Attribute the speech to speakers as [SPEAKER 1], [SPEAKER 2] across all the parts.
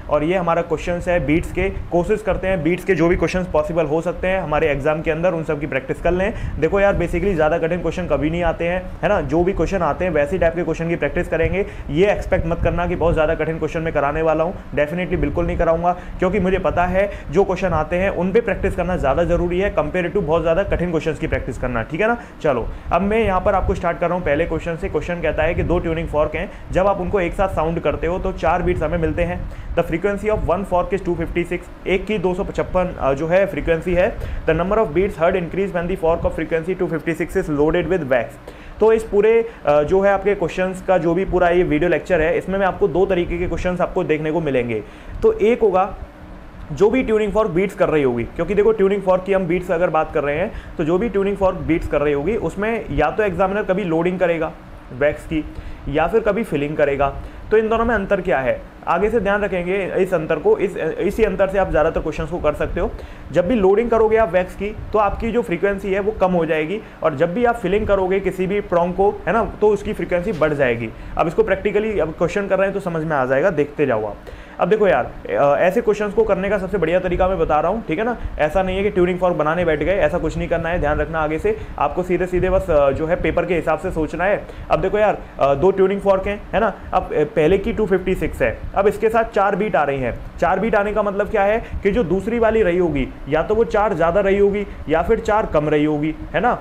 [SPEAKER 1] और ये हमारा क्वेश्चन है बीट्स के। कोशिश करते हैं बीट्स के जो भी क्वेश्चन पॉसिबल हो सकते हैं हमारे एग्जाम के अंदर उन सब की प्रैक्टिस कर लें। देखो यार बेसिकली ज़्यादा कठिन क्वेश्चन कभी नहीं आते हैं, है ना। जो भी क्वेश्चन आते हैं वैसी टाइप के क्वेश्चन की प्रैक्टिस करेंगे। ये एक्सपेक्ट मत करना कि बहुत ज़्यादा कठिन क्वेश्चन में कराने वाला हूँ, डेफिनेटली बिल्कुल नहीं कराऊंगा, क्योंकि मुझे पता है जो क्वेश्चन आते हैं उन पे प्रैक्टिस करना ज़्यादा जरूरी है कंपेयर टू बहुत ज़्यादा कठिन क्वेश्चन की प्रैक्टिस करना, ठीक है ना। चलो अब मैं यहाँ पर आपको स्टार्ट कर रहा हूँ पहले क्वेश्चन से। क्वेश्चन कहता है कि दो ट्यूनिंग फॉर्क हैं, जब आप उनको एक साथ साउंड करते हो तो 4 बीट्स हमें मिलते हैं। The frequency of one fork is 256, एक की 255 जो है फ्रीक्वेंसी है। The number of beats heard increase when the fork of frequency 256 is loaded with wax. तो इस पूरे जो है आपके क्वेश्चंस का जो भी पूरा ये वीडियो लेक्चर है, इसमें मैं आपको 2 तरीके के क्वेश्चंस आपको देखने को मिलेंगे। तो एक होगा जो भी ट्यूनिंग फॉर्क बीट्स कर रही होगी, क्योंकि देखो ट्यूनिंग फॉर्क की हम बीट्स अगर बात कर रहे हैं तो जो भी ट्यूनिंग फॉर्क बीट्स कर रही होगी उसमें या तो एग्जामिनर कभी लोडिंग करेगा वैक्स की या फिर कभी फिलिंग करेगा। तो इन दोनों में अंतर क्या है, आगे से ध्यान रखेंगे इस अंतर को। इसी अंतर से आप ज़्यादातर क्वेश्चंस को कर सकते हो। जब भी लोडिंग करोगे आप वैक्स की तो आपकी जो फ्रीक्वेंसी है वो कम हो जाएगी, और जब भी आप फिलिंग करोगे किसी भी प्रॉन्ग को, है ना, तो उसकी फ्रीक्वेंसी बढ़ जाएगी। अब इसको प्रैक्टिकली अब क्वेश्चन कर रहे हैं तो समझ में आ जाएगा, देखते जाओ आप। अब देखो यार ऐसे क्वेश्चंस को करने का सबसे बढ़िया तरीका मैं बता रहा हूँ, ठीक है ना। ऐसा नहीं है कि ट्यूनिंग फॉर्क बनाने बैठ गए, ऐसा कुछ नहीं करना है। ध्यान रखना आगे से आपको सीधे सीधे बस जो है पेपर के हिसाब से सोचना है। अब देखो यार 2 ट्यूनिंग फॉर्क हैं, है ना। अब पहले की 256 है, अब इसके साथ 4 बीट आ रही हैं। 4 बीट आने का मतलब क्या है कि जो दूसरी वाली रही होगी या तो वो 4 ज़्यादा रही होगी या फिर 4 कम रही होगी, है ना।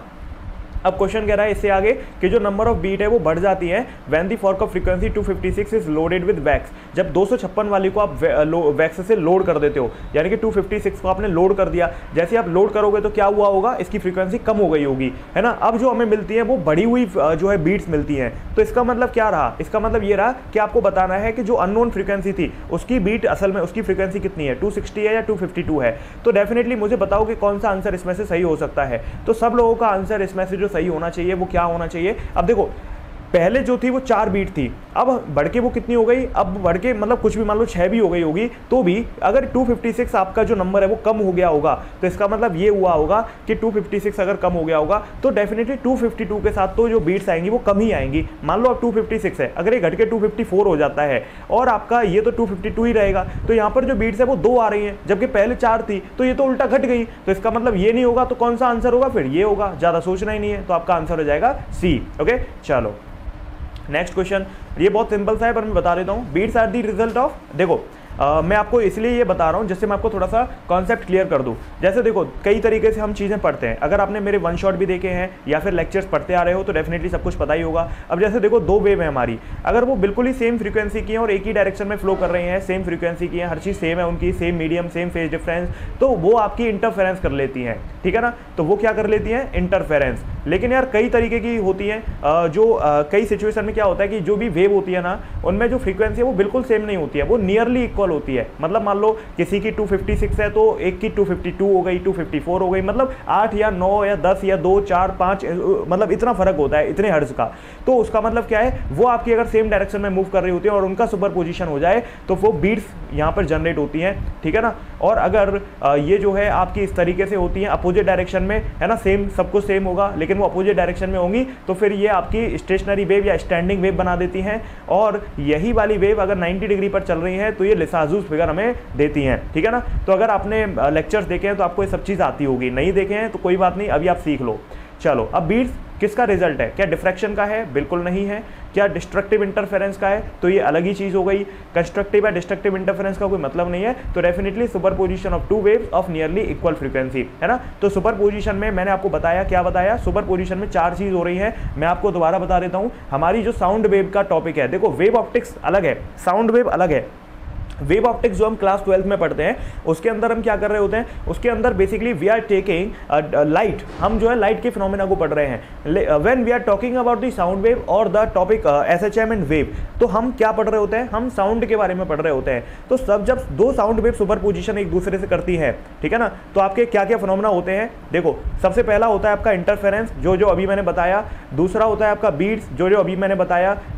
[SPEAKER 1] अब क्वेश्चन कह रहा है इससे आगे कि जो नंबर ऑफ बीट है वो बढ़ जाती है when the fork of frequency 256 is loaded with wax. जब 256 वाली को आप वैक्स से लोड कर देते हो, यानी कि 256 को आपने लोड कर दिया, जैसे आप लोड करोगे तो क्या हुआ होगा, इसकी फ्रीक्वेंसी कम हो गई होगी, है ना। अब जो हमें मिलती है वो बढ़ी हुई जो है बीट्स मिलती हैं। तो इसका मतलब क्या रहा, इसका मतलब ये रहा कि आपको बताना है कि जो अननोन फ्रीक्वेंसी थी उसकी बीट असल में उसकी फ्रीक्वेंसी कितनी है, 260 है या 252 है। तो डेफिनेटली मुझे बताओ कि कौन सा आंसर इसमें से सही हो सकता है। तो सब लोगों का आंसर इसमें से जो सही होना चाहिए वो क्या होना चाहिए। अब देखो पहले जो थी वो 4 बीट थी, अब बढ़ के वो कितनी हो गई, अब बढ़ के मतलब कुछ भी मान लो 6 भी हो गई होगी, तो भी अगर 256 आपका जो नंबर है वो कम हो गया होगा तो इसका मतलब ये हुआ होगा कि 256 अगर कम हो गया होगा तो डेफिनेटली 252 के साथ तो जो बीट्स आएंगी वो कम ही आएंगी। मान लो अब 256 है, अगर ये घट के 254 हो जाता है और आपका ये तो 252 ही रहेगा, तो यहाँ पर जो बीट्स है वो 2 आ रही हैं जबकि पहले 4 थी, तो ये तो उल्टा घट गई। तो इसका मतलब ये नहीं होगा, तो कौन सा आंसर होगा, फिर ये होगा। ज़्यादा सोचना ही नहीं है, तो आपका आंसर हो जाएगा सी। ओके चलो नेक्स्ट क्वेश्चन, ये बहुत सिंपल सा है पर मैं बता देता हूँ। Beats are the result of, देखो मैं आपको इसलिए ये बता रहा हूँ जिससे मैं आपको थोड़ा सा कॉन्सेप्ट क्लियर कर दूँ। जैसे देखो कई तरीके से हम चीज़ें पढ़ते हैं, अगर आपने मेरे वन शॉट भी देखे हैं या फिर लेक्चर्स पढ़ते आ रहे हो तो डेफिनेटली सब कुछ पता ही होगा। अब जैसे देखो 2 वेव है हमारी, अगर वो बिल्कुल ही सेम फ्रीक्वेंसी की हैं और एक ही डायरेक्शन में फ्लो कर रही हैं, सेम फ्रीक्वेंसी की हैं, हर चीज़ सेम है उनकी, same medium, same phase difference, तो वो आपकी इंटरफेरेंस कर लेती हैं, ठीक है ना। तो वो क्या कर लेती हैं, इंटरफेरेंस। लेकिन यार कई तरीके की होती हैं, जो कई सिचुएशन में क्या होता है कि जो भी वेव होती है ना उनमें जो फ्रीक्वेंसी है वो बिल्कुल सेम नहीं होती है, वो नियरली इक्वल होती है। मतलब मान लो किसी की 256 है तो एक की 252 हो गई, 254 हो गई, मतलब 8 या 9 या 10 या 2 4 5 मतलब इतना फर्क होता है इतने हर्ट्ज का। तो उसका मतलब क्या है, वो आपकी अगर सेम डायरेक्शन में मूव कर रही होती है और उनका सुपर पोजिशन हो जाए तो वो बीट्स यहाँ पर जनरेट होती हैं, ठीक है ना। और अगर ये जो है आपकी इस तरीके से होती हैं अपोजिट डायरेक्शन में, है ना, सेम सब कुछ सेम होगा लेकिन वो अपोजिट डायरेक्शन में होंगी, तो फिर ये आपकी स्टेशनरी वेव या स्टैंडिंग वेव बना देती हैं। और यही वाली वेव अगर 90 डिग्री पर चल रही है तो ये लिसाजूस फिगर हमें देती हैं, ठीक है ना। तो अगर आपने लेक्चर्स देखे हैं तो आपको ये सब चीज़ आती होगी, नहीं देखे हैं तो कोई बात नहीं, अभी आप सीख लो। चलो अब बीट्स किसका रिजल्ट है, क्या डिफ्रैक्शन का है, बिल्कुल नहीं है। क्या डिस्ट्रक्टिव इंटरफेरेंस का है, तो ये अलग ही चीज़ हो गई। कंस्ट्रक्टिव या डिस्ट्रक्टिव इंटरफेरेंस का कोई मतलब नहीं है, तो definitely superposition of 2 waves of nearly equal frequency, है ना। तो सुपरपोजिशन में मैंने आपको बताया, क्या बताया, सुपरपोजिशन में 4 चीज़ हो रही है। मैं आपको दोबारा बता देता हूँ, हमारी जो साउंड वेव का टॉपिक है, देखो वेव ऑप्टिक्स अलग है, साउंड वेव अलग है। वेव ऑप्टिक्स जो हम क्लास 12 में पढ़ते हैं उसके अंदर हम क्या कर रहे होते हैं, उसके अंदर basically we are taking light, हम जो है लाइट के फिनोमेना को पढ़ रहे हैं। When we are talking about the sound wave और the topic SHM and wave, तो हम क्या पढ़ रहे होते हैं, हम साउंड के बारे में पढ़ रहे होते हैं। तो सब जब 2 साउंड वेव सुपरपोजिशन एक दूसरे से करती है, ठीक है ना, तो आपके क्या क्या फिनोमेना होते हैं। देखो सबसे पहला होता है आपका इंटरफेरेंस, जो अभी मैंने बताया। दूसरा होता है आपका बीट्स, जो अभी मैंने बताया।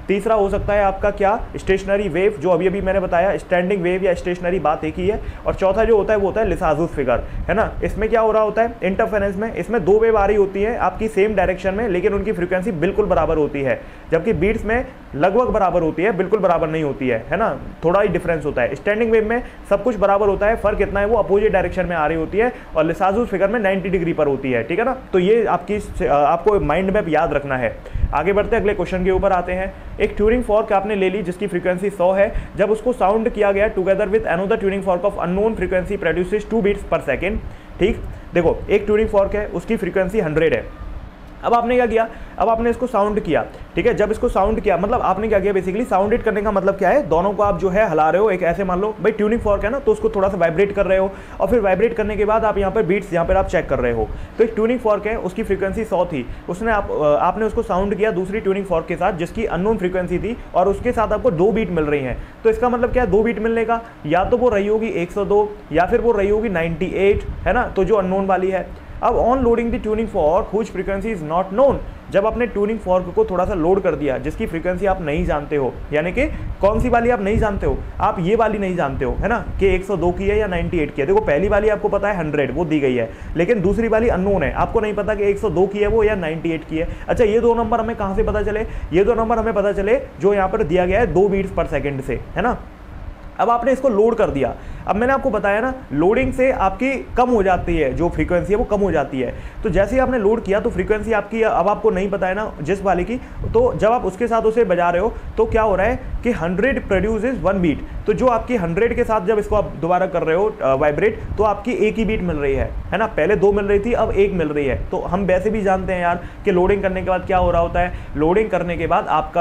[SPEAKER 1] तीसरा हो सकता है आपका क्या, स्टेशनरी वेव, जो अभी अभी मैंने बताया, स्टैंडिंग वेव या स्टेशनरी बात एक ही है। और चौथा जो होता है वो होता है लिसाजुस फिगर, है ना। इसमें क्या हो रहा होता है, इंटरफेरेंस में इसमें दो वेव आ रही होती है आपकी सेम डायरेक्शन में, लेकिन उनकी फ्रीक्वेंसी बिल्कुल बराबर होती है, जबकि बीट्स में लगभग बराबर होती है, बिल्कुल बराबर नहीं होती है ना, थोड़ा ही डिफरेंस होता है। स्टैंडिंग वेव में सब कुछ बराबर होता है, फर्क इतना है वो अपोजिट डायरेक्शन में आ रही होती है, और लिसाजुस फिगर में 90 डिग्री पर होती है, ठीक है ना। तो ये आपको माइंड में याद रखना है। आगे बढ़ते अगले क्वेश्चन के ऊपर आते हैं। एक ट्यूनिंग फॉर्क आपने ले ली जिसकी फ्रीक्वेंसी 100 है, जब उसको साउंड किया गया together with another tuning fork of unknown frequency produces 2 beats per second. ठीक, देखो एक ट्यूनिंग फॉर्क है, उसकी फ्रीक्वेंसी 100 है। अब आपने क्या किया, अब आपने इसको साउंड किया, ठीक है। जब इसको साउंड किया मतलब आपने क्या किया, बेसिकली साउंडेड करने का मतलब क्या है, दोनों को आप जो है हिला रहे हो। एक ऐसे मान लो भाई ट्यूनिंग फॉर्क है ना, तो उसको थोड़ा सा वाइब्रेट कर रहे हो, और फिर वाइब्रेट करने के बाद आप यहाँ पर बीट्स यहाँ पर आप चेक कर रहे हो। तो एक ट्यूनिंग फॉर्क है, उसकी फ्रीक्वेंसी 100 थी, उसने आपने उसको साउंड किया दूसरी ट्यूनिंग फॉर्क के साथ जिसकी अननोन फ्रीक्वेंसी थी, और उसके साथ आपको 2 बीट मिल रही हैं। तो इसका मतलब क्या है, 2 बीट मिलने का, या तो वो रही होगी 102 या फिर वो रही होगी 98, है ना, तो जो अननोन वाली है। अब on loading the tuning fork whose frequency is not known, जब आपने ट्यूनिंग फॉर्क को थोड़ा सा लोड कर दिया जिसकी फ्रीक्वेंसी आप नहीं जानते हो, यानी कि कौन सी वाली आप नहीं जानते हो, आप ये वाली नहीं जानते हो, है ना, कि 102 की है या 98 की है। देखो पहली वाली आपको पता है 100 वो दी गई है, लेकिन दूसरी वाली अननोन है, आपको नहीं पता कि 102 की है वो या 98 की है। अच्छा, ये दो नंबर हमें कहाँ से पता चले, ये दो नंबर हमें पता चले जो यहाँ पर दिया गया है 2 बीट्स पर सेकेंड से, है ना। अब आपने इसको लोड कर दिया, अब मैंने आपको बताया ना लोडिंग से आपकी कम हो जाती है, जो फ्रीक्वेंसी है वो कम हो जाती है। तो जैसे ही आपने लोड किया तो फ्रीक्वेंसी आपकी अब आपको नहीं पता है ना जिस वाले की, तो जब आप उसके साथ उसे बजा रहे हो तो क्या हो रहा है कि 100 प्रोड्यूसेस 1 बीट। तो जो आपकी 100 के साथ जब इसको आप दोबारा कर रहे हो वाइब्रेट, तो आपकी एक ही बीट मिल रही है ना, पहले 2 मिल रही थी अब 1 मिल रही है। तो हम वैसे भी जानते हैं यार कि लोडिंग करने के बाद क्या हो रहा होता है, लोडिंग करने के बाद आपका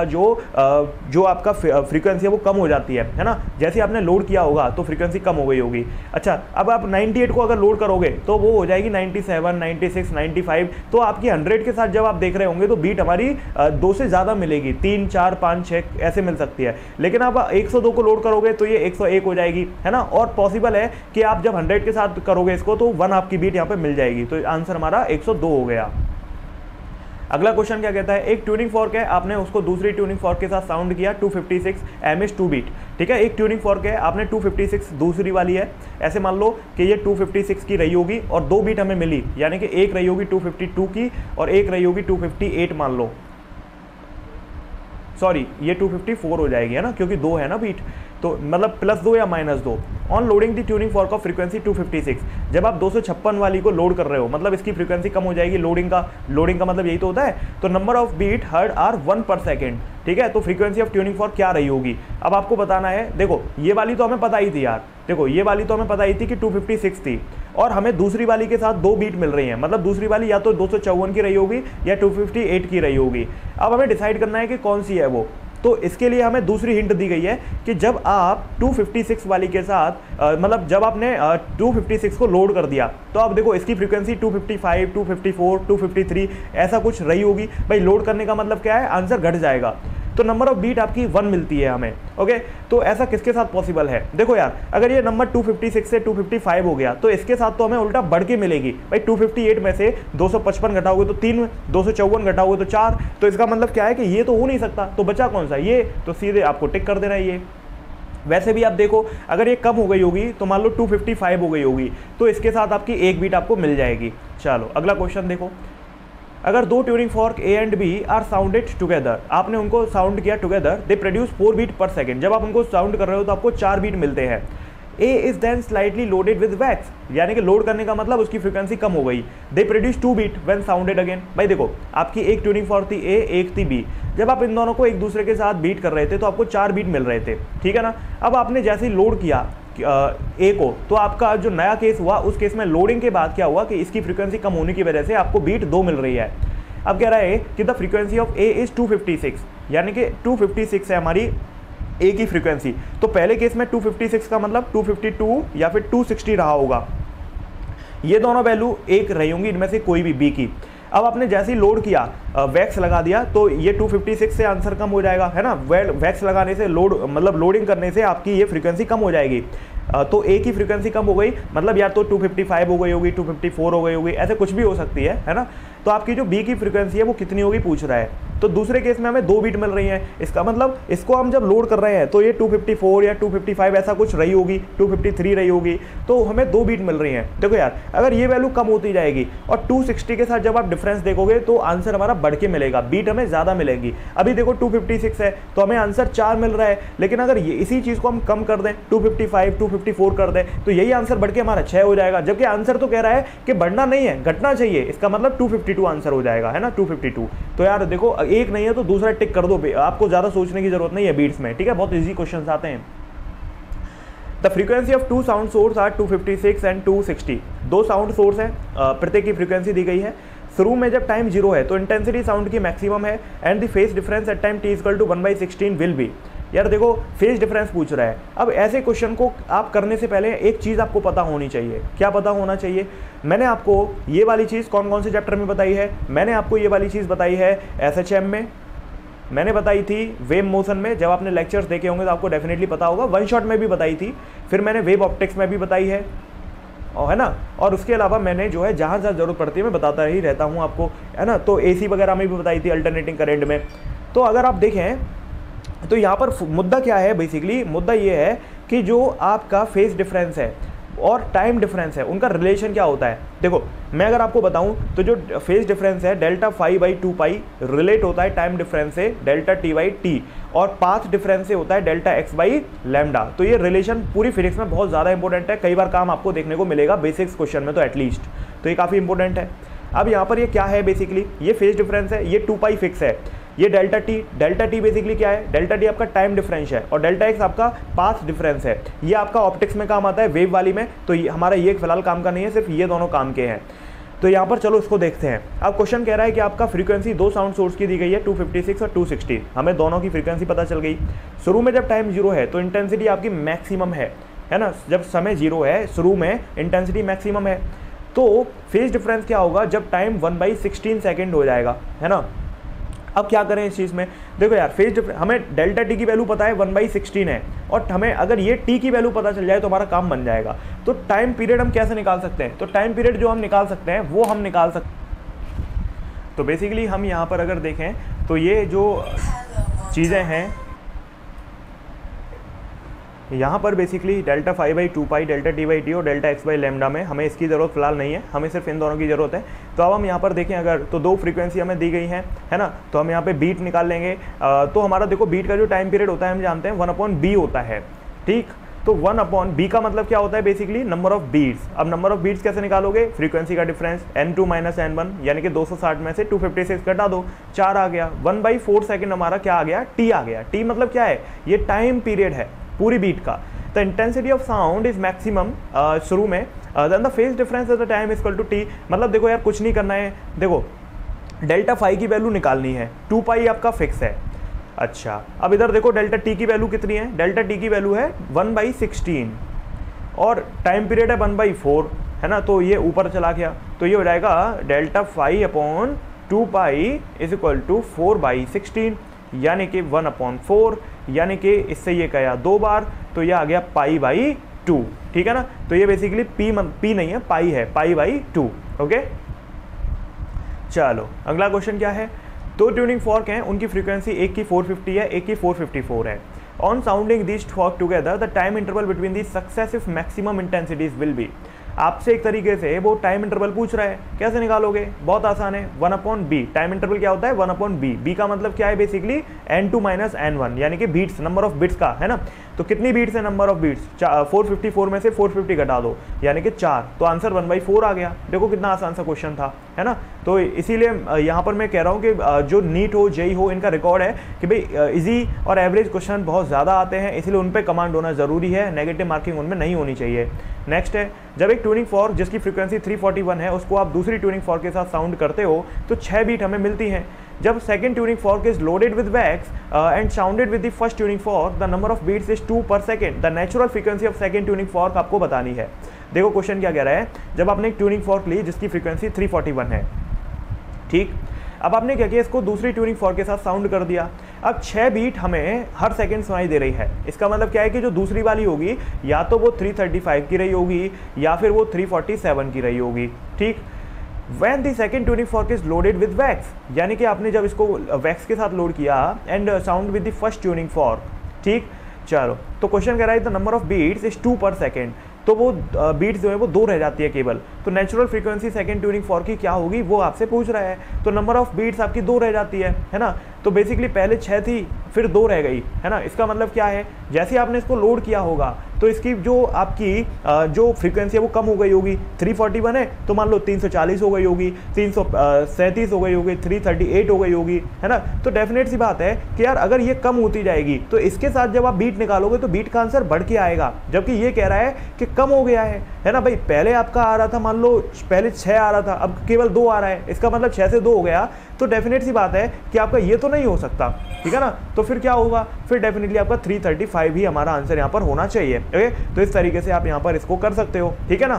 [SPEAKER 1] जो आपका फ्रीक्वेंसी है वो कम हो जाती है ना। जैसे आपने लोड किया होगा तो फ्रीक्वेंसी कम हो गई होगी। अच्छा, अब आप 98 को अगर लोड करोगे तो वो हो जाएगी 97, 96, 95। तो आपकी 100 के साथ जब आप देख रहे होंगे तो बीट हमारी 2 से ज़्यादा मिलेगी, 3, 4, 5, 6 ऐसे मिल सकती है। लेकिन आप 102 को लोड करोगे तो ये 101 हो जाएगी, है ना। और पॉसिबल है कि आप जब 100 के साथ करोगे इसको तो 1 आपकी बीट यहाँ पे मिल जाएगी। तो आंसर हमारा 102 हो गया। अगला क्वेश्चन क्या कहता है, एक ट्यूनिंग फॉर्क है, आपने उसको दूसरी ट्यूनिंग फॉर्क के साथ साउंड किया 256 एमएच 2 बीट, ठीक है। एक ट्यूनिंग फॉर्क है, आपने 256 दूसरी वाली है, ऐसे मान लो कि ये 256 की रही होगी और 2 बीट हमें मिली, यानी कि एक रही होगी 252 की और एक रही होगी 258 मान लो, सॉरी ये 254 हो जाएगी, है ना, क्योंकि 2 है ना बीट, तो मतलब +2 या -2। On loading the tuning fork of frequency 256, जब आप 256 वाली को लोड कर रहे हो मतलब इसकी फ्रीक्वेंसी कम हो जाएगी, लोडिंग का मतलब यही तो होता है। तो number of beat heard are 1 per second, ठीक है। तो फ्रीक्वेंसी ऑफ ट्यूनिंग फॉर्क क्या रही होगी, अब आपको बताना है। देखो ये वाली तो हमें पता ही थी यार, देखो ये वाली तो हमें पता ही थी कि 256 थी, और हमें दूसरी वाली के साथ 2 बीट मिल रही है, मतलब दूसरी वाली या तो 254 की रही होगी या 258 की रही होगी। अब हमें डिसाइड करना है कि कौन सी है वो। तो इसके लिए हमें दूसरी हिंट दी गई है कि जब आप 256 वाली के साथ मतलब जब आपने 256 को लोड कर दिया तो आप देखो इसकी फ्रीक्वेंसी 255, 254, 253 ऐसा कुछ रही होगी। भाई लोड करने का मतलब क्या है, आंसर घट जाएगा, तो नंबर ऑफ बीट आपकी 1 मिलती है हमें, ओके। तो ऐसा किसके साथ पॉसिबल है, देखो यार अगर ये नंबर 256 से 255 हो गया तो इसके साथ तो हमें उल्टा बढ़ के मिलेगी। भाई 258 में से 255 घटाओगे तो 3, 254 घटाओगे तो 4, तो इसका मतलब क्या है कि ये तो हो नहीं सकता, तो बचा कौन सा, ये, तो सीधे आपको टिक कर देना है ये। वैसे भी आप देखो अगर ये कम हो गई होगी तो मान लो 255 हो गई होगी तो इसके साथ आपकी एक बीट आपको मिल जाएगी। चलो अगला क्वेश्चन देखो, अगर 2 tuning fork A and B are sounded together, आपने उनको साउंड किया together, they produce 4 beat per second, जब आप उनको साउंड कर रहे हो तो आपको 4 बीट मिलते हैं। A is then slightly loaded with wax, यानी कि लोड करने का मतलब उसकी फ्रीक्वेंसी कम हो गई। They produce 2 beat when sounded again. भाई देखो आपकी एक ट्यूनिंग फॉर्क थी A, एक थी B, जब आप इन दोनों को एक दूसरे के साथ बीट कर रहे थे तो आपको 4 बीट मिल रहे थे, ठीक है ना। अब आपने जैसे ही लोड किया ए को, तो आपका जो नया केस हुआ उस केस में लोडिंग के बाद क्या हुआ कि इसकी फ्रीक्वेंसी कम होने की वजह से आपको बीट 2 मिल रही है। अब कह रहा है कि the frequency of A is 256, यानी कि 256 है हमारी ए की फ्रीक्वेंसी। तो पहले केस में 256 का मतलब 252 या फिर 260 रहा होगा, ये दोनों वैल्यू एक रही होंगी इनमें से कोई भी बी की। अब आपने जैसे ही लोड किया वैक्स लगा दिया तो ये 256 से आंसर कम हो जाएगा, है ना। वैक्स लगाने से मतलब लोडिंग करने से आपकी ये फ्रीक्वेंसी कम हो जाएगी। तो ए की फ्रीक्वेंसी कम हो गई मतलब या तो 255 हो गई होगी, 254 हो गई होगी, ऐसे कुछ भी हो सकती है ना। तो आपकी जो बी की फ्रीक्वेंसी है वो कितनी होगी पूछ रहा है। तो दूसरे केस में हमें 2 बीट मिल रही हैं, इसका मतलब इसको हम जब लोड कर रहे हैं तो ये 254 या 255 ऐसा कुछ रही होगी, 253 रही होगी, तो हमें 2 बीट मिल रही हैं। देखो यार, अगर ये वैल्यू कम होती जाएगी और 260 के साथ जब आप डिफरेंस देखोगे तो आंसर हमारा बढ़ के मिलेगा, बीट हमें ज़्यादा मिलेगी। अभी देखो 256 है तो हमें आंसर 4 मिल रहा है, लेकिन अगर ये इसी चीज़ को हम कम कर दें, 255, 254 कर दें, तो यही आंसर बढ़ के हमारा 6 हो जाएगा। जबकि आंसर तो कह रहा है कि बढ़ना नहीं है, घटना चाहिए, इसका मतलब 252 आंसर हो जाएगा, है ना, 252। तो यार देखो, एक नहीं है तो दूसरा टिक कर दो, आपको ज्यादा सोचने की जरूरत नहीं है बीट्स में, ठीक है, बहुत इजी क्वेश्चंस आते हैं। The frequency of 2 sound source are 256 and 260। 2 sound source है, प्रत्येक की फ्रीक्वेंसी दी गई है। शुरू में जब टाइम 0 है तो इंटेंसिटी साउंड की मैक्सिमम है and the phase difference at time t equal to 1/16 will be. यार देखो, फेज डिफरेंस पूछ रहा है। अब ऐसे क्वेश्चन को आप करने से पहले एक चीज़ आपको पता होनी चाहिए। क्या पता होना चाहिए? मैंने आपको ये वाली चीज़ कौन कौन से चैप्टर में बताई है? मैंने आपको ये वाली चीज़ बताई है SHM में, मैंने बताई थी वेव मोशन में, जब आपने लेक्चर्स देखे होंगे तो आपको डेफिनेटली पता होगा, वन शॉट में भी बताई थी, फिर मैंने वेव ऑप्टिक्स में भी बताई है, और है ना, और उसके अलावा मैंने जो है जहाँ जहाँ जरूरत पड़ती है मैं बताता ही रहता हूँ आपको, है ना। तो AC वगैरह में भी बताई थी, अल्टरनेटिंग करंट में। तो अगर आप देखें तो यहाँ पर मुद्दा क्या है, बेसिकली मुद्दा ये है कि जो आपका फेज डिफरेंस है और टाइम डिफरेंस है, उनका रिलेशन क्या होता है। देखो, मैं अगर आपको बताऊं तो जो फेज डिफरेंस है डेल्टा फाई बाई 2 रिलेट होता है टाइम डिफरेंस से डेल्टा टी बाई टी, और पाथ डिफरेंस से होता है डेल्टा एक्स बाई लैम्डा। तो ये रिलेशन पूरी फिजिक्स में बहुत ज़्यादा इंपॉर्टेंट है, कई बार काम आपको देखने को मिलेगा बेसिक्स क्वेश्चन में तो एटलीस्ट, तो ये काफ़ी इंपॉर्टेंट है। अब यहाँ पर ये क्या है, बेसिकली ये फेज डिफरेंस है, ये 2 फिक्स है, ये डेल्टा टी बेसिकली क्या है, डेल्टा टी आपका टाइम डिफरेंस है और डेल्टा एक्स आपका पाथ डिफरेंस है। ये आपका ऑप्टिक्स में काम आता है, वेव वाली में, तो ये हमारा ये फिलहाल काम का नहीं है, सिर्फ ये दोनों काम के हैं। तो यहाँ पर चलो इसको देखते हैं। अब क्वेश्चन कह रहा है कि आपका फ्रीक्वेंसी 2 साउंड सोर्स की दी गई है, 256 और 260। हमें दोनों की फ्रीक्वेंसी पता चल गई। शुरू में जब टाइम 0 है तो इंटेंसिटी आपकी मैक्सिमम है ना, जब समय 0 है शुरू में इंटेंसिटी मैक्सिमम है। तो फेज डिफरेंस क्या होगा जब टाइम 1/16 सेकेंड हो जाएगा, है ना। अब क्या करें इस चीज़ में, देखो यार, फेज डिफरेंस हमें डेल्टा टी की वैल्यू पता है 1/16 है, और हमें अगर ये टी की वैल्यू पता चल जाए तो हमारा काम बन जाएगा। तो टाइम पीरियड हम कैसे निकाल सकते हैं, तो टाइम पीरियड जो हम निकाल सकते हैं वो हम निकाल सकते। तो बेसिकली हम यहाँ पर अगर देखें तो ये जो चीज़ें हैं यहाँ पर basically delta phi by 2 delta T by T और डेल्टा एक्स बाई लैम्डा में हमें इसकी ज़रूरत फिलहाल नहीं है, हमें सिर्फ इन दोनों की ज़रूरत है। तो अब हम यहाँ पर देखें अगर, तो 2 फ्रीक्वेंसी हमें दी गई हैं, है ना, तो हम यहाँ पे बीट निकाल लेंगे। तो हमारा देखो बीट का जो टाइम पीरियड होता है हम जानते हैं 1/b होता है, ठीक। तो 1/b का मतलब क्या होता है, बेसिकली नंबर ऑफ बीट्स। अब नंबर ऑफ बीट्स कैसे निकालोगे, फ्रीक्वेंसी का डिफरेंस n2 - n1, यानी कि 260 में से 256 घटा दो, 4 आ गया। 1/4 सेकेंड हमारा क्या आ गया, t आ गया। t मतलब क्या है, ये टाइम पीरियड है पूरी बीट का। The intensity of sound is maximum शुरू में, then the phase difference at the time is equal to T. मतलब देखो यार, कुछ नहीं करना है, देखो डेल्टा फाई की वैल्यू निकालनी है, 2 आपका फिक्स है। अच्छा, अब इधर देखो डेल्टा टी की वैल्यू कितनी है, डेल्टा टी की वैल्यू है 1/16 और टाइम पीरियड है 1/4, है ना। तो ये ऊपर चला गया, तो ये हो जाएगा delta phi upon 2 is equal to 4/16, यानी कि 1/4, यानी कि इससे ये गया 2 बार, तो ये आ गया π/2, ठीक है ना। तो ये बेसिकली पी नहीं है, पाई है, π/2, ओके। चलो अगला क्वेश्चन क्या है, 2 ट्यूनिंग फॉर्क हैं, उनकी फ्रीक्वेंसी एक की 450 है, एक की 454 है। On sounding this fork together the time interval between the successive maximum intensities will be. आपसे एक तरीके से वो टाइम इंटरवल पूछ रहा है, कैसे निकालोगे, बहुत आसान है, 1/b। टाइम इंटरवल क्या होता है, 1/b। b का मतलब क्या है, बेसिकली n2 - n1, यानी कि बीट्स, नंबर ऑफ बिट्स का, है ना। तो कितनी बीट्स है, नंबर ऑफ बीट्स 454 में से 450 घटा दो, यानी कि 4, तो आंसर 1/4 आ गया। देखो कितना आसान सा क्वेश्चन था, है ना। तो इसीलिए यहाँ पर मैं कह रहा हूँ कि जो नीट हो, जेई हो, इनका रिकॉर्ड है कि भाई इजी और एवरेज क्वेश्चन बहुत ज़्यादा आते हैं, इसलिए उन पर कमांड होना ज़रूरी है, नेगेटिव मार्किंग उनमें नहीं होनी चाहिए। नेक्स्ट है, जब एक ट्यूनिंग फॉर्क जिसकी फ्रीक्वेंसी 341 है उसको आप दूसरी ट्यूनिंग फॉर्क के साथ साउंड करते हो तो 6 बीट हमें मिलती हैं। जब second tuning fork is loaded with wax and sounded with the first tuning fork, the number of beats is 2 per second. The natural frequency of second tuning fork आपको बतानी है। देखो क्वेश्चन क्या कह रहा है, जब आपने एक ट्यूनिंग फॉर्क ली जिसकी फ्रीक्वेंसी 341 है, ठीक। अब आपने क्या किया, इसको दूसरी ट्यूनिंग फॉर्क के साथ साउंड कर दिया। अब 6 बीट हमें हर सेकंड सुनाई दे रही है। इसका मतलब क्या है कि जो दूसरी वाली होगी या तो वो 335 की रही होगी या फिर वो 347 की रही होगी, ठीक। When the second tuning fork is loaded with wax, यानी कि आपने जब इसको वैक्स के साथ लोड किया and sound with the first tuning fork, ठीक। चलो, तो क्वेश्चन कह रहा है the number of beats is 2 per second, तो वो बीट्स जो है वो 2 रह जाती है केवल। तो natural frequency second tuning fork की क्या होगी वो आपसे पूछ रहा है। तो नंबर ऑफ बीट्स आपकी 2 रह जाती है ना। तो बेसिकली पहले 6 थी फिर 2 रह गई, है ना। इसका मतलब क्या है, जैसे आपने इसको लोड किया होगा तो इसकी जो आपकी जो फ्रीक्वेंसी है वो कम हो गई होगी। 341 है तो मान लो 340 हो गई होगी, 337 हो गई होगी, 338 हो गई होगी, है ना। तो डेफिनेट सी बात है कि यार अगर ये कम होती जाएगी तो इसके साथ जब आप बीट निकालोगे तो बीट का आंसर बढ़ के आएगा, जबकि ये कह रहा है कि कम हो गया है ना भाई। पहले आपका आ रहा था, मान लो पहले 6 आ रहा था, अब केवल 2 आ रहा है, इसका मतलब 6 से 2 हो गया। तो डेफिनेट सी बात है कि आपका ये तो नहीं हो सकता, ठीक है ना। तो फिर क्या होगा, फिर डेफिनेटली आपका 335 ही हमारा आंसर यहाँ पर होना चाहिए। ओके, तो इस तरीके से आप यहाँ पर इसको कर सकते हो, ठीक है ना।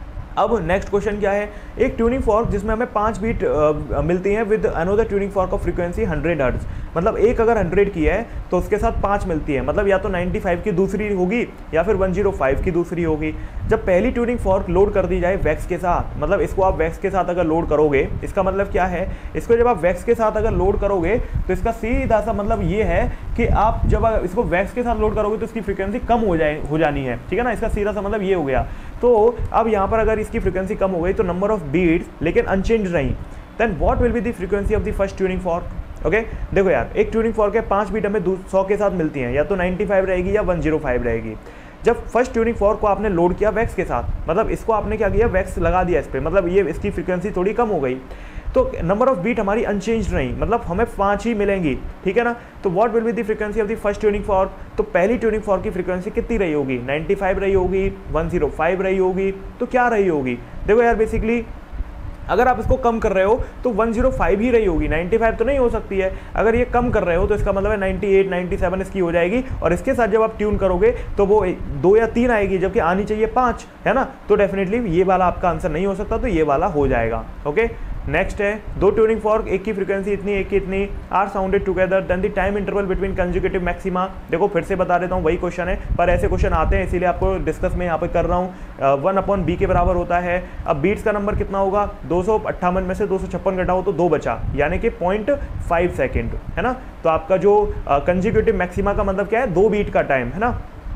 [SPEAKER 1] अब नेक्स्ट क्वेश्चन क्या है, एक ट्यूनिंग फॉर्क जिसमें हमें 5 बीट मिलती हैं with another tuning fork of frequency 100 hertz, मतलब एक अगर 100 की है तो उसके साथ 5 मिलती है, मतलब या तो 95 की दूसरी होगी या फिर 105 की दूसरी होगी। जब पहली ट्यूनिंग फॉर्क लोड कर दी जाए वैक्स के साथ, मतलब इसको आप वैक्स के साथ अगर लोड करोगे, इसका मतलब क्या है, इसको जब आप वैक्स के साथ अगर लोड करोगे तो इसका सीधा सा मतलब ये है कि आप जब इसको वैक्स के साथ लोड करोगे तो इसकी फ्रीक्वेंसी कम हो जानी है, ठीक है ना। इसका सीधा सा मतलब ये हो गया। तो अब यहाँ पर अगर इसकी फ्रीक्वेंसी कम हो गई तो नंबर ऑफ बीट्स लेकिन अनचेंज रही, then what will be the frequency of the first tuning fork. Okay, देखो यार एक ट्यूनिंग फॉर्क है, 5 बीट हमें 100 के साथ मिलती हैं, या तो 95 रहेगी या 105 रहेगी। जब फर्स्ट ट्यूनिंग फॉर्क को आपने लोड किया वैक्स के साथ, मतलब इसको आपने क्या किया, वैक्स लगा दिया इस पर, मतलब ये इसकी फ्रीक्वेंसी थोड़ी कम हो गई, तो नंबर ऑफ बीट हमारी अनचेंज रही, मतलब हमें 5 ही मिलेंगी, ठीक है ना। तो what will be the frequency of the first tuning fork, तो पहली ट्यूनिंग फॉर्क की फ्रीक्वेंसी कितनी रही होगी, 95 रही होगी, 105 रही होगी, तो क्या रही होगी। देखो यार बेसिकली अगर आप इसको कम कर रहे हो तो 105 ही रही होगी, 95 तो नहीं हो सकती है। अगर ये कम कर रहे हो तो इसका मतलब है 98 97 इसकी हो जाएगी, और इसके साथ जब आप ट्यून करोगे तो वो 2 या 3 आएगी, जबकि आनी चाहिए 5, है ना। तो डेफिनेटली ये वाला आपका आंसर नहीं हो सकता, तो ये वाला हो जाएगा। ओके, नेक्स्ट है 2 ट्यूनिंग फॉर्क, एक की फ्रीक्वेंसी इतनी एक की इतनी, are sounded together, then the time interval between consecutive maxima. देखो फिर से बता देता हूँ, वही क्वेश्चन है पर ऐसे क्वेश्चन आते हैं इसीलिए आपको डिस्कस में यहाँ पे कर रहा हूँ। 1/b के बराबर होता है। अब बीट्स का नंबर कितना होगा, 258 में से 256 घटाओ तो 2 बचा, यानी कि 0.5 सेकेंड, है ना। तो आपका जो कंसेक्यूटिव मैक्सिमा का मतलब क्या है, 2 बीट का टाइम, है ना।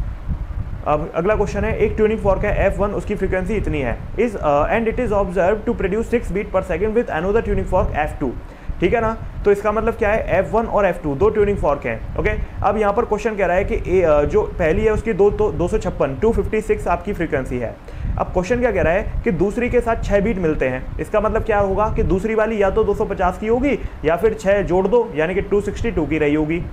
[SPEAKER 1] अब अगला क्वेश्चन है, एक ट्यूनिंग फॉर्क है F1, उसकी फ्रीक्वेंसी इतनी है, is and it is observe to produce 6 beat per second with another tuning fork F2, ठीक है ना। तो इसका मतलब क्या है, F1 और F2 2 ट्यूनिंग फॉर्क हैं। ओके, अब यहाँ पर क्वेश्चन कह रहा है कि जो पहली है उसकी 256 आपकी फ्रीक्वेंसी है। अब क्वेश्चन क्या कह रहा है कि दूसरी के साथ 6 बीट मिलते हैं, इसका मतलब क्या होगा कि दूसरी वाली या तो 250 की होगी या फिर 6 जोड़ दो यानी कि 262 की रही होगी।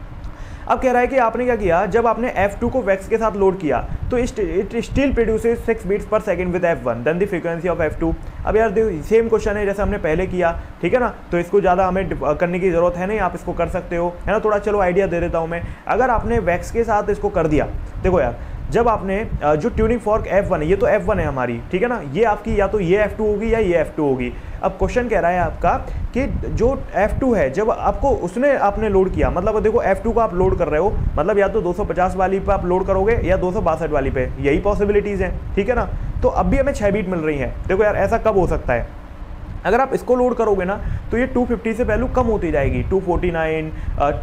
[SPEAKER 1] अब कह रहा है कि आपने क्या किया, जब आपने F2 को वैक्स के साथ लोड किया तो it still produces 6 beats per second with F1, then the frequency of F2। अब यार देखो सेम क्वेश्चन है जैसे हमने पहले किया, ठीक है ना। तो इसको ज़्यादा हमें करने की ज़रूरत है नहीं, आप इसको कर सकते हो, है ना। थोड़ा चलो आइडिया दे देता हूँ मैं। अगर आपने वैक्स के साथ इसको कर दिया, देखो यार जब आपने जो ट्यूनिंग फॉर्क F1 है, ये तो F1 है हमारी, ठीक है ना, ये आपकी या तो ये F2 होगी या ये F2 होगी। अब क्वेश्चन कह रहा है आपका कि जो F2 है जब आपको आपने लोड किया, मतलब देखो F2 को आप लोड कर रहे हो, मतलब या तो 250 वाली पे आप लोड करोगे या 262 वाली पे, यही पॉसिबिलिटीज़ हैं, ठीक है ना। तो अब भी हमें 6 बीट मिल रही हैं। देखो यार ऐसा कब हो सकता है, अगर आप इसको लोड करोगे ना तो ये 250 से वैल्यू कम होती जाएगी, 249,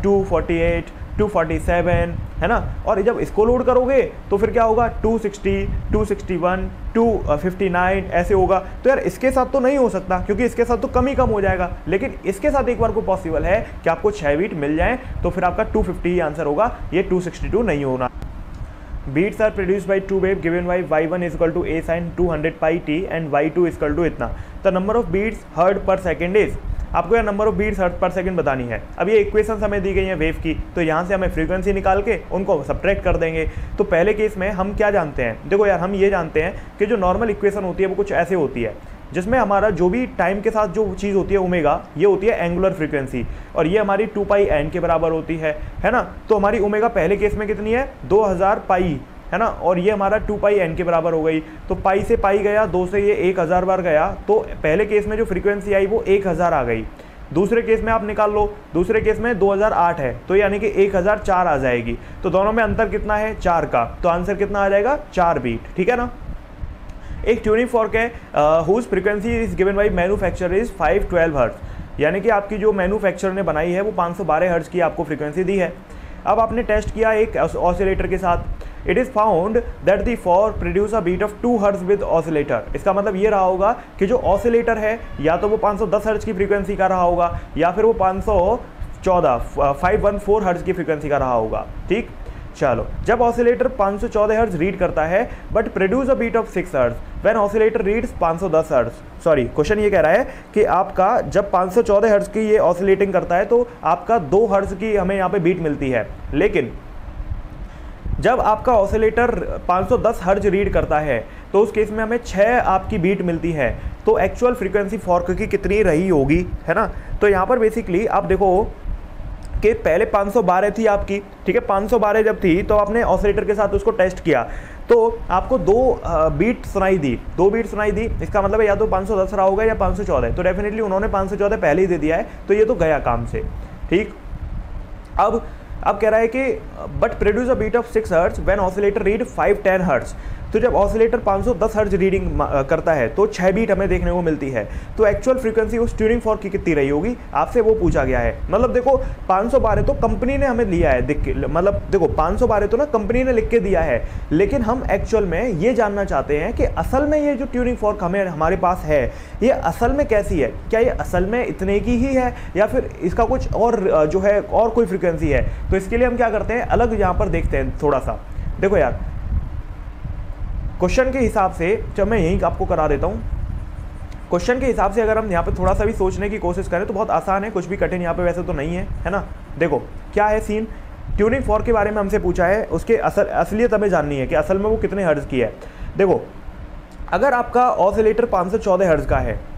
[SPEAKER 1] 248, 247, है ना। और जब इसको लोड करोगे तो फिर क्या होगा, 260, 261, 259 ऐसे होगा। तो यार इसके साथ तो नहीं हो सकता क्योंकि इसके साथ तो कम ही कम हो जाएगा, लेकिन इसके साथ एक बार को पॉसिबल है कि आपको 6 बीट मिल जाए, तो फिर आपका 250 ही आंसर होगा, ये 262 नहीं होना। Beats are produced by 2 wave given by y1 is equal to a sin 200 pi t and y2 is equal to इतना। The number of beats heard per second is, आपको यह number of beats heard per second बतानी है। अब ये equation हमें दी गई है वेव की, तो यहाँ से हमें फ्रीक्वेंसी निकाल के उनको सब्ट्रैक्ट कर देंगे। तो पहले केस में हम क्या जानते हैं, देखो यार हम ये जानते हैं कि जो नॉर्मल इक्वेशन होती है वो कुछ ऐसे होती है, जिसमें हमारा जो भी टाइम के साथ जो चीज़ होती है ओमेगा, ये होती है एंगुलर फ्रीक्वेंसी, और ये हमारी 2 पाई एन के बराबर होती है ना। तो हमारी ओमेगा पहले केस में कितनी है, 2000 पाई, है ना, और ये हमारा 2 पाई एन के बराबर हो गई। तो पाई से पाई गया, 2 से ये 1000 बार गया, तो पहले केस में जो फ्रीक्वेंसी आई वो 1000 आ गई। दूसरे केस में आप निकाल लो, दूसरे केस में 2008 है, तो यानी कि 1004 आ जाएगी। तो दोनों में अंतर कितना है, 4 का, तो आंसर कितना आ जाएगा, 4 बीट, ठीक है ना। एक ट्यूनिंग फॉर्क है whose frequency is given by manufacturer is 512 hertz, यानी कि आपकी जो मैन्युफैक्चरर ने बनाई है वो 512 हर्ट्ज की आपको फ्रीक्वेंसी दी है। अब आपने टेस्ट किया एक ऑसिलेटर के साथ, it is found that the fork produce a beat of 2 hertz with oscillator. इसका मतलब ये रहा होगा कि जो ऑसिलेटर है या तो वो 510 हर्ट्ज की फ्रीक्वेंसी का रहा होगा या फिर वो 514 हर्ट्ज की फ्रीक्वेंसी का रहा होगा। ठीक, चलो, जब ऑसिलेटर 514 हर्ट्ज रीड करता है but produce a beat of 6 hertz when oscillator reads 510 hertz. Sorry, question ये कह रहा है कि आपका जब 514 हर्ट्ज की ये ऑसिलेटिंग करता है तो आपका 2 हर्ट्ज की हमें यहाँ पे बीट मिलती है, लेकिन जब आपका ऑसिलेटर 510 हर्ट्ज रीड करता है तो उस केस में हमें 6 आपकी बीट मिलती है। तो एक्चुअल फ्रीक्वेंसी फॉर्क की कितनी रही होगी, है ना। तो यहाँ पर बेसिकली आप देखो कि पहले 512 थी आपकी, ठीक है, 512 जब थी तो आपने ऑसिलेटर के साथ उसको टेस्ट किया तो आपको 2 बीट सुनाई दी, 2 बीट सुनाई दी। इसका मतलब है या तो 510 रहा होगा या 514, तो डेफिनेटली उन्होंने 514 पहले ही दे दिया है, तो ये तो गया काम से। ठीक, अब कह रहा है कि but produce a beat of 6 hertz when oscillator read 510 hertz. तो जब ऑसिलेटर 510 हर्ट्ज रीडिंग करता है तो 6 बीट हमें देखने को मिलती है। तो एक्चुअल फ्रीक्वेंसी उस ट्यूनिंग फॉर्क की कितनी रही होगी, आपसे वो पूछा गया है। मतलब देखो 512 तो कंपनी ने हमें लिया है, मतलब देखो 512 तो ना कंपनी ने लिख के दिया है, लेकिन हम एक्चुअल में ये जानना चाहते हैं कि असल में ये जो ट्यूनिंग फॉर्क हमारे पास है ये असल में कैसी है, क्या ये असल में इतने की ही है या फिर इसका कुछ और जो है और कोई फ्रीक्वेंसी है। तो इसके लिए हम क्या करते हैं, अलग यहाँ पर देखते हैं थोड़ा सा। देखो यार, क्वेश्चन के हिसाब से, जब मैं यहीं आपको करा देता हूँ, क्वेश्चन के हिसाब से अगर हम यहाँ पे थोड़ा सा भी सोचने की कोशिश करें तो बहुत आसान है, कुछ भी कठिन यहाँ पे वैसे तो नहीं है, है ना। देखो क्या है सीन, ट्यूनिंग फॉर्क के बारे में हमसे पूछा है, उसके असलियत हमें जाननी है कि असल में वो कितने हर्ट्ज की है। देखो अगर आपका ऑसिलेटर 514 हर्ट्ज का है,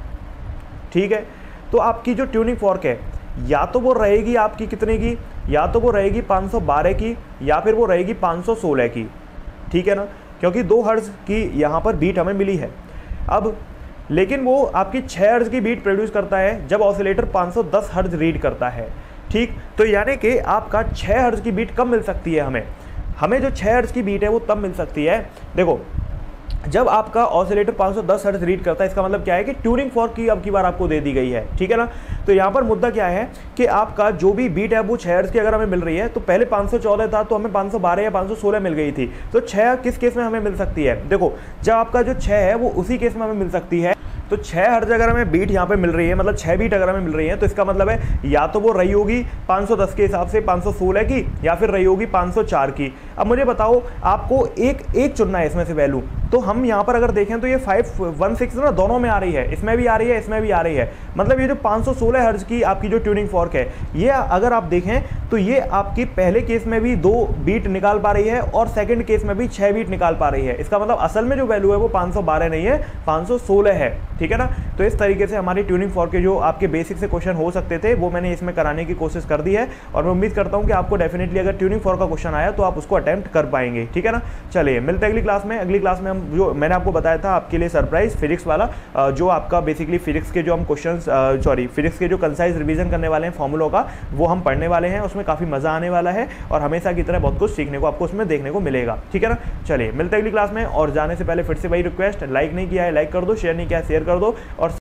[SPEAKER 1] ठीक है, तो आपकी जो ट्यूनिंग फॉर्क है या तो वो रहेगी आपकी कितने की, या तो वो रहेगी 512 की या फिर वो रहेगी 516 की, ठीक है ना, क्योंकि 2 हर्ट्ज की यहाँ पर बीट हमें मिली है। अब लेकिन वो आपकी 6 हर्ट्ज की बीट प्रोड्यूस करता है जब ऑसिलेटर 510 हर्ट्ज रीड करता है। ठीक, तो यानी कि आपका 6 हर्ट्ज की बीट कब मिल सकती है, हमें जो 6 हर्ट्ज की बीट है वो तब मिल सकती है, देखो जब आपका ऑसिलेटर 510 हर्ट्ज रीड करता है। इसका मतलब क्या है कि ट्यूनिंग फॉर्क की अब की बार आपको दे दी गई है, ठीक है ना। तो यहाँ पर मुद्दा क्या है कि आपका जो भी बीट है वो 6 हर्ट्ज की अगर हमें मिल रही है, तो पहले 514 था तो हमें 512 या 516 मिल गई थी। तो 6 किस केस में हमें मिल सकती है, देखो जब आपका जो 6 है वो उसी केस में हमें मिल सकती है। तो 6 हर्ट्ज अगर हमें बीट यहाँ पे मिल रही है, मतलब 6 बीट अगर हमें मिल रही है, तो इसका मतलब है या तो वो रही होगी 510 के हिसाब से 516 की या फिर रही होगी 504 की। अब मुझे बताओ आपको एक चुनना है इसमें से वैल्यू। तो हम यहाँ पर अगर देखें तो ये 516 ना दोनों में आ रही है, इसमें भी आ रही है इसमें भी आ रही है। मतलब ये जो 516 हर्ट्ज की आपकी जो ट्यूनिंग फॉर्क है, ये अगर आप देखें तो ये आपकी पहले केस में भी 2 बीट निकाल पा रही है और सेकंड केस में भी 6 बीट निकाल पा रही है। इसका मतलब असल में जो वैल्यू है वो 512 नहीं है, 516 है, ठीक है ना। तो इस तरीके से हमारी ट्यूनिंग फॉर्क के जो आपके बेसिक से क्वेश्चन हो सकते थे वो मैंने इसमें कराने की कोशिश कर दी है, और मैं उम्मीद करता हूँ कि आपको डेफिनेटली अगर ट्यूनिंग फॉर्क का क्वेश्चन आया तो आप उसको अटेम्प्ट कर पाएंगे, ठीक है ना। चलिए मिलते हैं अगली क्लास में। अगली क्लास में हम जो मैंने आपको बताया था आपके लिए सरप्राइज फिजिक्स वाला, जो आपका बेसिकली फिजिक्स के जो हम क्वेश्चन फिजिक्स के जो कंसाइज रिवीजन करने वाले हैं फॉर्मूलों का, वो हम पढ़ने वाले हैं। उसमें काफ़ी मजा आने वाला है और हमेशा की तरह बहुत कुछ सीखने को आपको उसमें देखने को मिलेगा, ठीक है ना। चलिए मिलते हैं अगली क्लास में, और जाने से पहले फिर से वही रिक्वेस्ट, लाइक नहीं किया है लाइक कर दो, शेयर नहीं किया है शेयर कर दो, और